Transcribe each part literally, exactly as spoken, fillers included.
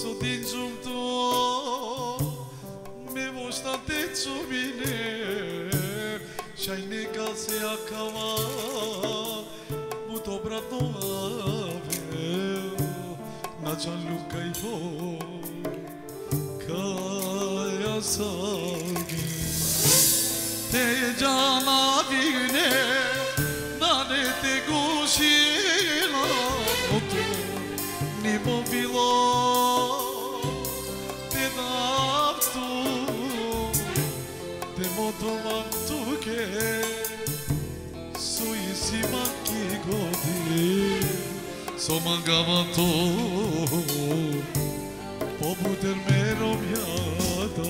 din junto me vosta te chubine shaine ka se akava muto brato ave na chalu kai ho kaya sagi te jana vine nane te gushila muto ni mobilo te daftu te motovan tuke suisima ki godi somangavato pobuter mero miata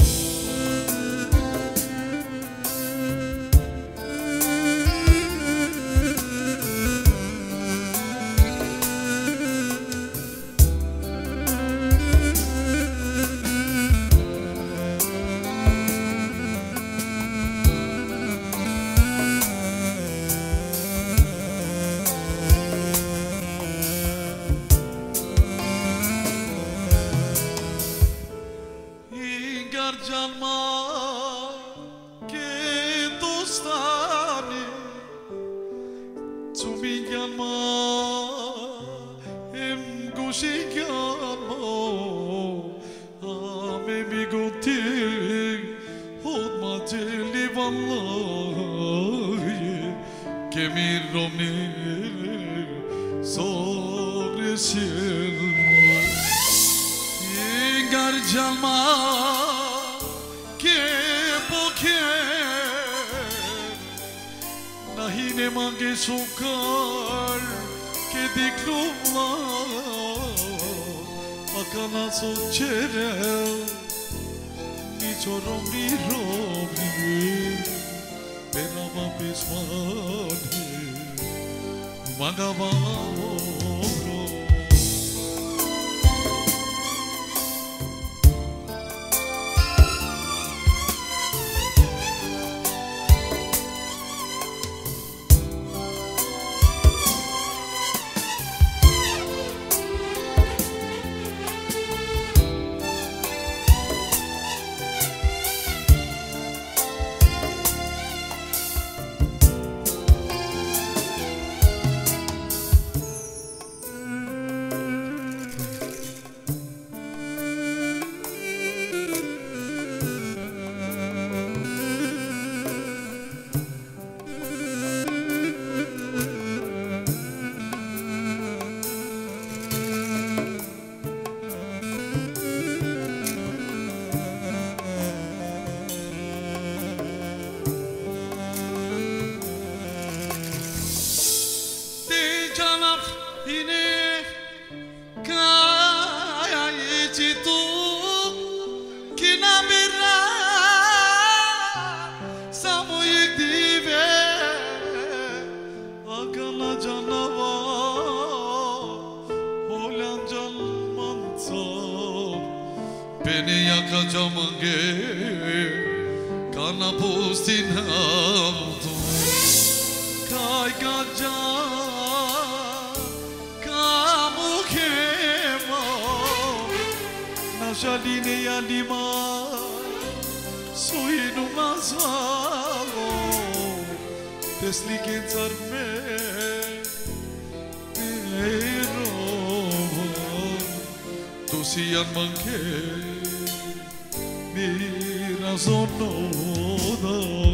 Janma ke dostani Tumi janma em gushi janma Ame mi gotik hod ma jeli vallahi Ke mi romnir sobre silmo Ingar janma Nahi ne mange sokar ke diklumla akana sochere ni chorom ni robni perama pismani magava Beni yakacağım ge kana postin aldı kaygaca kamu kema najaline yanima suinu mazalo tesliken sarme pero tu siyan manke Mira sono da